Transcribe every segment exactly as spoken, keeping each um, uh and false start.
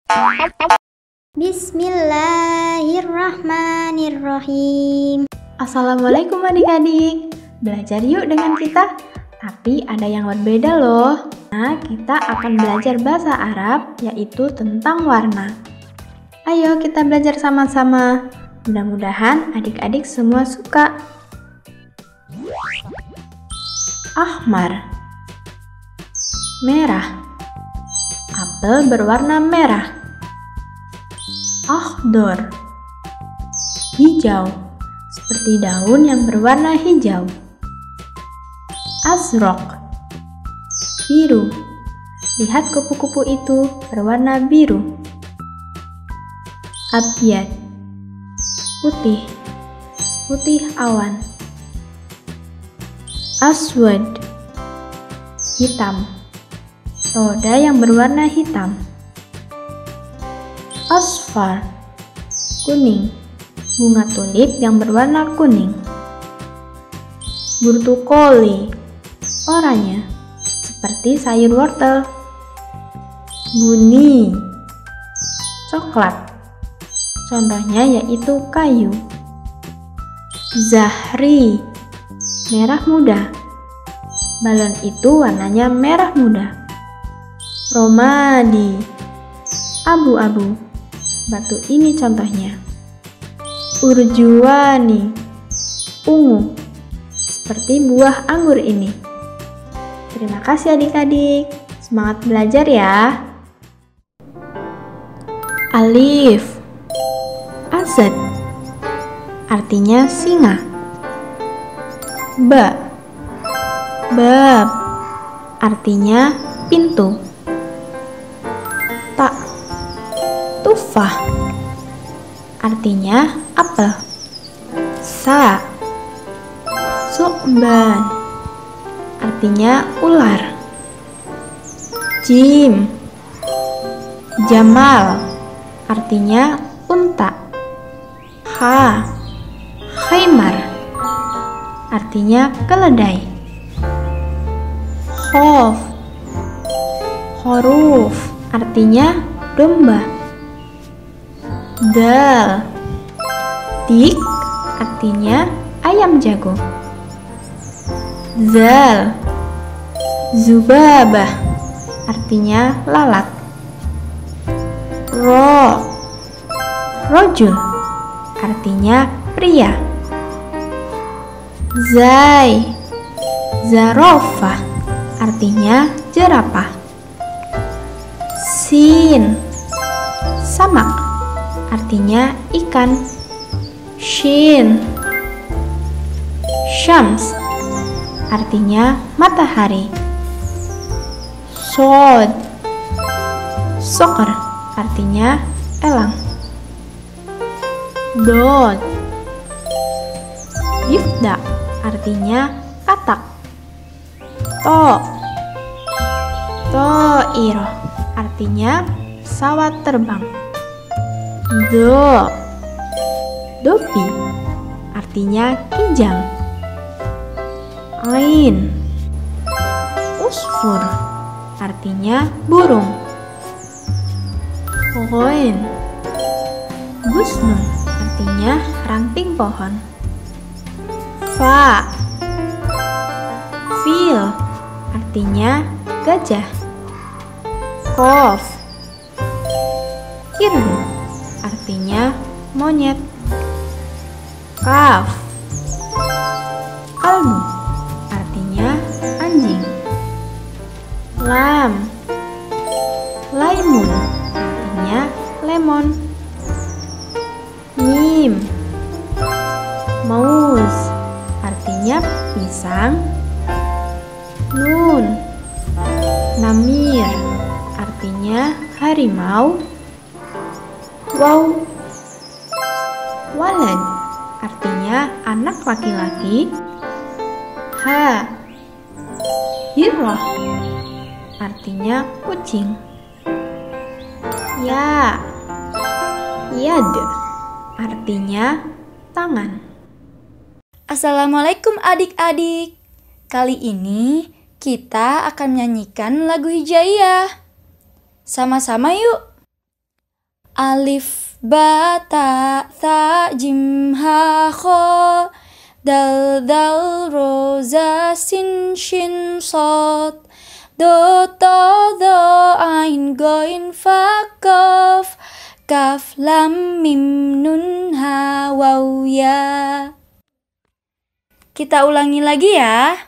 Bismillahirrahmanirrahim. Assalamualaikum adik-adik. Belajar yuk dengan kita. Tapi ada yang berbeda loh. Nah, kita akan belajar bahasa Arab, yaitu tentang warna. Ayo kita belajar sama-sama. Mudah-mudahan adik-adik semua suka. Ahmar, merah. Apel berwarna merah. Akhdar, hijau, seperti daun yang berwarna hijau. Azraq, biru. Lihat kupu-kupu itu berwarna biru. Abyad, putih, putih awan. Aswad, hitam, roda yang berwarna hitam. Asfar, kuning, bunga tulip yang berwarna kuning. Burtukoli, oranye, seperti sayur wortel. Buni, coklat, contohnya yaitu kayu. Zahri, merah muda, balon itu warnanya merah muda. Romadi, abu-abu, batu ini contohnya. Urjuani, ungu, seperti buah anggur ini. Terima kasih adik-adik, semangat belajar ya. Alif, asad, artinya singa. Ba, bab, artinya pintu. Ta, tufah, artinya apel. Sa, su'ban, artinya ular. Jim, jamal, artinya unta. Ha, khaymar, artinya keledai. Khof, khoruf, artinya domba. Dal, dik, artinya ayam jago. Zal, zubabah, artinya lalat. Ro, rojul, artinya pria. Zai, zarofah, artinya jerapah. Sin, samak, artinya ikan. Shin, syams, artinya matahari. Sod, sokor, artinya elang. Dod, difda, artinya katak. To, toiro, artinya pesawat terbang. Do, dopi, artinya kijang. Ain, usfur, artinya burung. Ghoin, gusnun, artinya ranting pohon. Fa, fil, artinya gajah. Kof, kirun, artinya monyet. Kaf, kalbu, artinya anjing. Lam, laimun, artinya lemon. Mim, mauz, artinya pisang. Nun, namir, artinya harimau. Waw, walad, artinya anak laki-laki. Ha, hirroh, artinya kucing. Ya, yad, artinya tangan. Assalamualaikum adik-adik. Kali ini kita akan menyanyikan lagu Hijaiyah. Sama-sama yuk. Alif ba ta tha jim ha kha dal dal ro za sin shin sad do ta dha ain ghain fa kaf kaf lam mim nun ha waw ya. Kita ulangi lagi ya.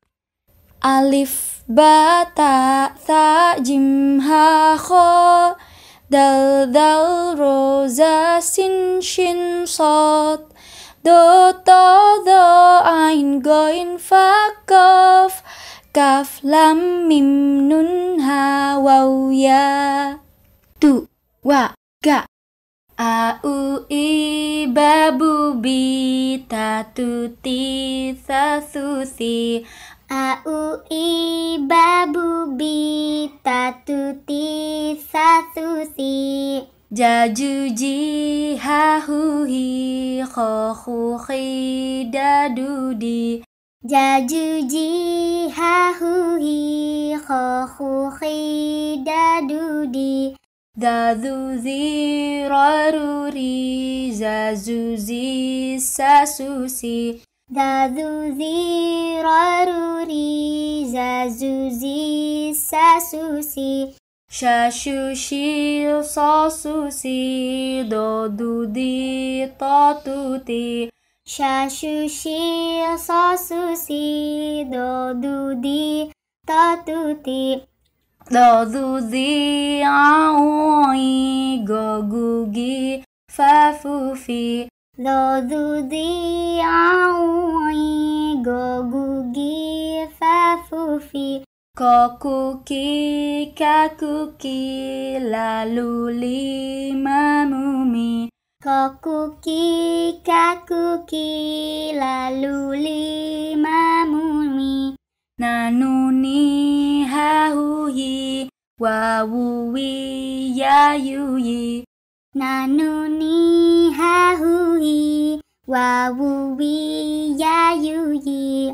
Alif ba ta tha jim ha kha dal dal ro za sin shin sad do ta dha ain ghain fa kaf kaf lam mim nun ha waw ya. Tu wa ga a u i ba bu bi ta tu ti sa su si A u i ba bu bi ta tu ti sa su si ja ju ji ha hu hi kho khu khi da du di ja ju ji ha hu hi kho khu khi da du di da zu zi ra ru ri za zu zi sa su si da zu zi ra ru ri za zu zi sa su si sha shu shi sa su si do du di ta tu ti sha shu shi sa su si do du di ta tu ti do du di a u i go gu gi fa fu fi do du di a u i go gu gi fa fu fi ko ku ki ka ku ki la lu li ma mu mi ko ku ki ka ku ki la lu li ma mu mi na nu ni ha hu hi wa wu wi ya yu yi na nu ni ha hu hi wa wu wi ya yu yi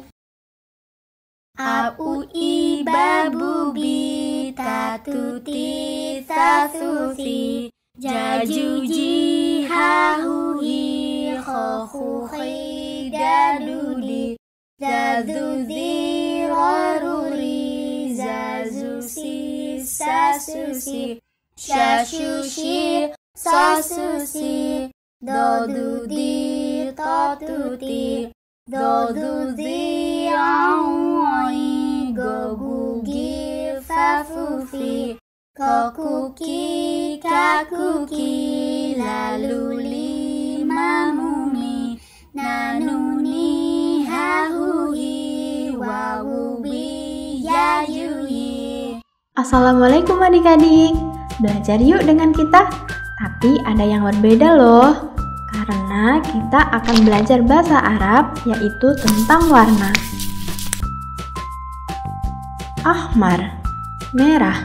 a u i ba bu bi ta tu ti sa su si ja ju ji ha hu hi kho khu khi da du di za zu zi ra ru ri za zu si sa su si sha shu shi sa su si do du di ta tu ti do du di a u i go gu gi fa fu fi ko ku ki ka ku ki la lu li ma mu mi na nu ni ha hu hi wa wu wi ya yu yi. Assalamualaikum adik-adik. Belajar yuk dengan kita. Tapi ada yang berbeda loh. Karena kita akan belajar bahasa Arab, yaitu tentang warna. Ahmar, merah.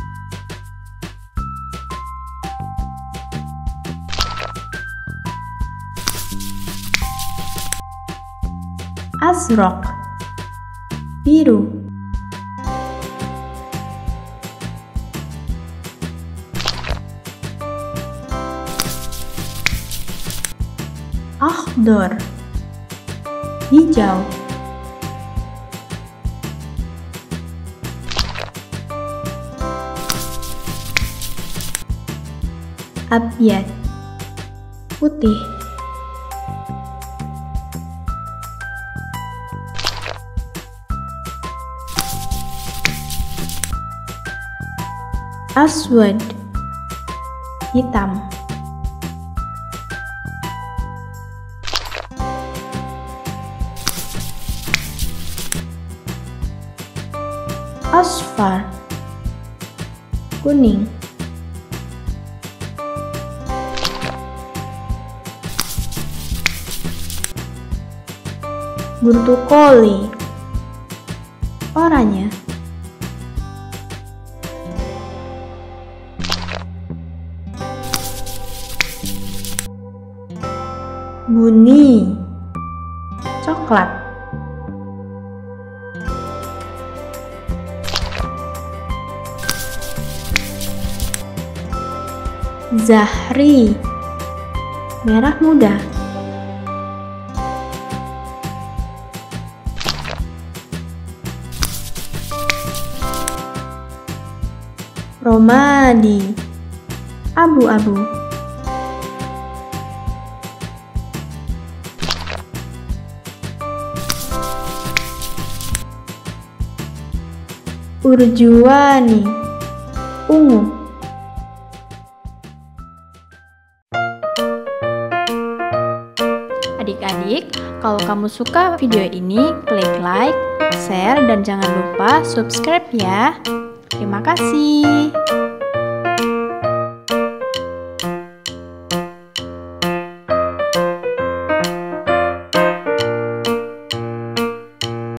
Azraq, biru. Akhdar, hijau. Abyad, putih. Aswad, hitam. Asfar, kuning. Burtukoli, oranye. Buni, coklat. Zahri, merah muda. Romadi, abu-abu. Urjuani, ungu. Adik-adik, kalau kamu suka video ini, klik like, share, dan jangan lupa subscribe ya. Terima kasih.